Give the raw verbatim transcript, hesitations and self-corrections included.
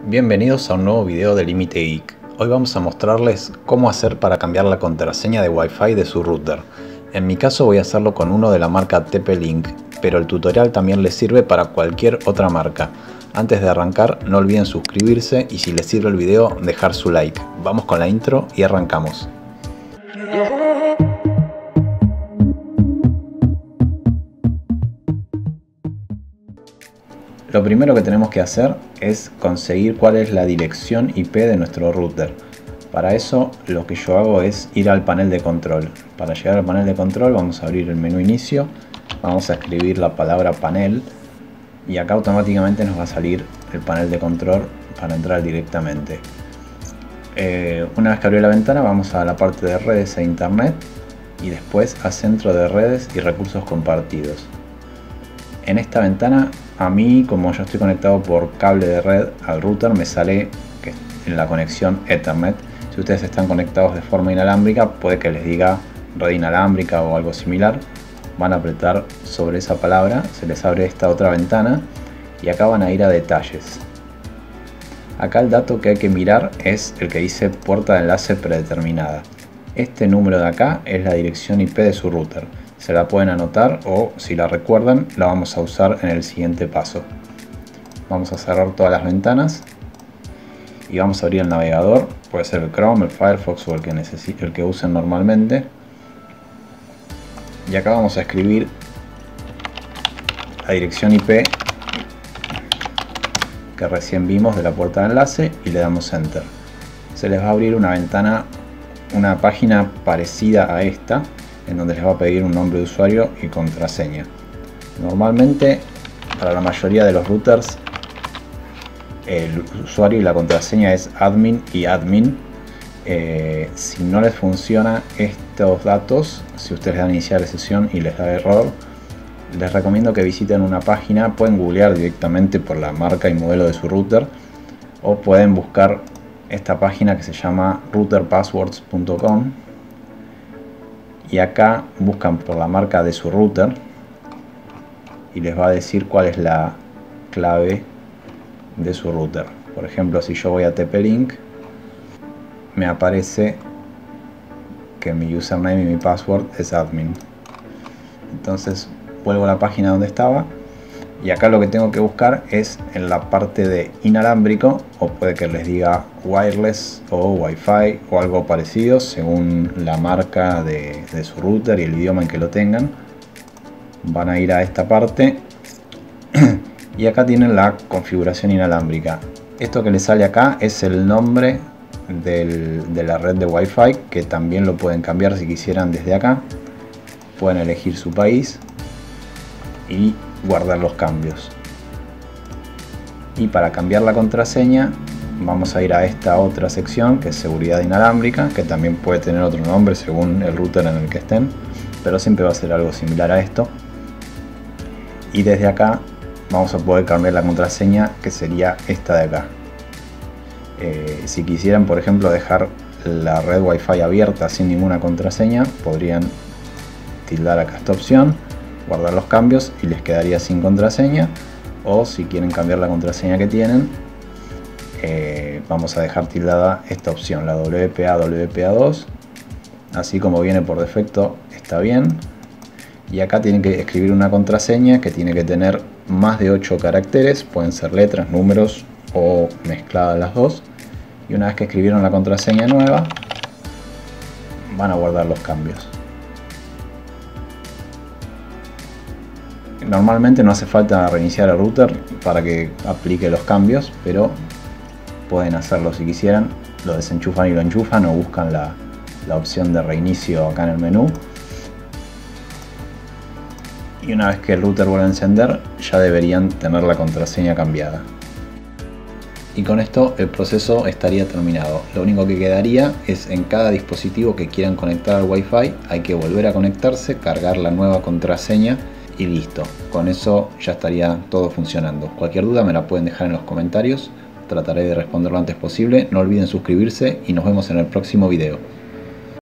Bienvenidos a un nuevo video de Límite Geek. Hoy vamos a mostrarles cómo hacer para cambiar la contraseña de Wi-Fi de su router. En mi caso voy a hacerlo con uno de la marca T P-Link, pero el tutorial también les sirve para cualquier otra marca. Antes de arrancar no olviden suscribirse y si les sirve el video dejar su like. Vamos con la intro y arrancamos. Lo primero que tenemos que hacer es conseguir cuál es la dirección I P de nuestro router. Para eso lo que yo hago es ir al panel de control. Para llegar al panel de control vamos a abrir el menú inicio, vamos a escribir la palabra panel y acá automáticamente nos va a salir el panel de control para entrar directamente. Eh, una vez que abrió la ventana vamos a la parte de redes e internet y después a centro de redes y recursos compartidos. En esta ventana, a mí, como yo estoy conectado por cable de red al router, me sale que en la conexión Ethernet. Si ustedes están conectados de forma inalámbrica, puede que les diga red inalámbrica o algo similar. Van a apretar sobre esa palabra, se les abre esta otra ventana y acá van a ir a detalles. Acá el dato que hay que mirar es el que dice puerta de enlace predeterminada. Este número de acá es la dirección I P de su router. Se la pueden anotar o, si la recuerdan, la vamos a usar en el siguiente paso. Vamos a cerrar todas las ventanas y vamos a abrir el navegador. Puede ser el Chrome, el Firefox o el que, el que usen normalmente. Y acá vamos a escribir la dirección I P que recién vimos de la puerta de enlace y le damos Enter. Se les va a abrir una ventana, una página parecida a esta, en donde les va a pedir un nombre de usuario y contraseña. Normalmente para la mayoría de los routers el usuario y la contraseña es admin y admin. Eh, si no les funciona estos datos, si ustedes le dan iniciar sesión y les da error, les recomiendo que visiten una página. Pueden googlear directamente por la marca y modelo de su router o pueden buscar esta página que se llama router passwords punto com. Y acá buscan por la marca de su router y les va a decir cuál es la clave de su router. Por ejemplo, si yo voy a T P-Link, me aparece que mi username y mi password es admin. Entonces vuelvo a la página donde estaba y acá lo que tengo que buscar es en la parte de inalámbrico, o puede que les diga wireless o Wi-Fi o algo parecido según la marca de, de su router y el idioma en que lo tengan. Van a ir a esta parte y acá tienen la configuración inalámbrica. Esto que les sale acá es el nombre del, de la red de Wi-Fi, que también lo pueden cambiar si quisieran desde acá. Pueden elegir su país y guardar los cambios. Y para cambiar la contraseña vamos a ir a esta otra sección que es seguridad inalámbrica, que también puede tener otro nombre según el router en el que estén, pero siempre va a ser algo similar a esto. Y desde acá vamos a poder cambiar la contraseña, que sería esta de acá. Eh, si quisieran, por ejemplo, dejar la red Wi-Fi abierta sin ninguna contraseña, podrían tildar acá esta opción, guardar los cambios y les quedaría sin contraseña. O si quieren cambiar la contraseña que tienen, eh, vamos a dejar tildada esta opción, la W P A W P A dos, así como viene por defecto está bien. Y acá tienen que escribir una contraseña que tiene que tener más de ocho caracteres, pueden ser letras, números o mezcladas las dos. Y una vez que escribieron la contraseña nueva, van a guardar los cambios. Normalmente no hace falta reiniciar el router para que aplique los cambios, pero pueden hacerlo si quisieran. Lo desenchufan y lo enchufan o buscan la, la opción de reinicio acá en el menú. Y una vez que el router vuelva a encender, ya deberían tener la contraseña cambiada. Y con esto el proceso estaría terminado. Lo único que quedaría es en cada dispositivo que quieran conectar al Wi-Fi, hay que volver a conectarse, cargar la nueva contraseña y listo. Con eso ya estaría todo funcionando. Cualquier duda me la pueden dejar en los comentarios. Trataré de responder lo antes posible. No olviden suscribirse y nos vemos en el próximo video.